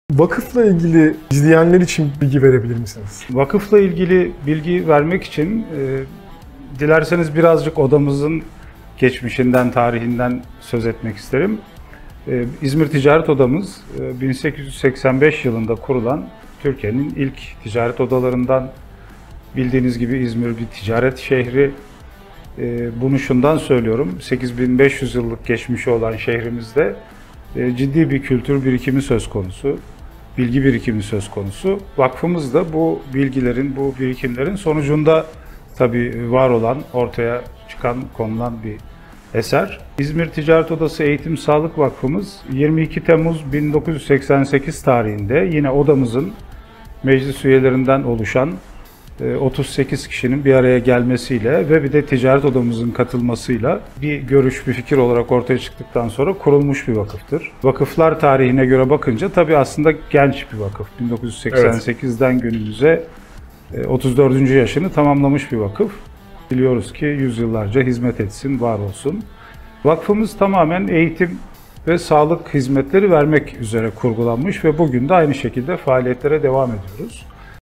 Vakıfla ilgili izleyenler için bilgi verebilir misiniz? Vakıfla ilgili bilgi vermek için dilerseniz birazcık odamızın geçmişinden, tarihinden söz etmek isterim. İzmir Ticaret Odamız 1885 yılında kurulan Türkiye'nin ilk ticaret odalarından. Bildiğiniz gibi İzmir bir ticaret şehri. Bunu şundan söylüyorum, 8500 yıllık geçmişi olan şehrimizde ciddi bir kültür birikimi söz konusu, bilgi birikimi söz konusu. Vakfımız da bu bilgilerin, bu birikimlerin sonucunda tabii var olan, ortaya çıkan, konulan bir eser. İzmir Ticaret Odası Eğitim Sağlık Vakfımız 22 Temmuz 1988 tarihinde yine odamızın meclis üyelerinden oluşan 38 kişinin bir araya gelmesiyle ve bir de ticaret odamızın katılmasıyla bir görüş, bir fikir olarak ortaya çıktıktan sonra kurulmuş bir vakıftır. Vakıflar tarihine göre bakınca tabii aslında genç bir vakıf. 1988'den günümüze 34. yaşını tamamlamış bir vakıf. Biliyoruz ki yüzyıllarca hizmet etsin, var olsun. Vakfımız tamamen eğitim ve sağlık hizmetleri vermek üzere kurgulanmış ve bugün de aynı şekilde faaliyetlere devam ediyoruz.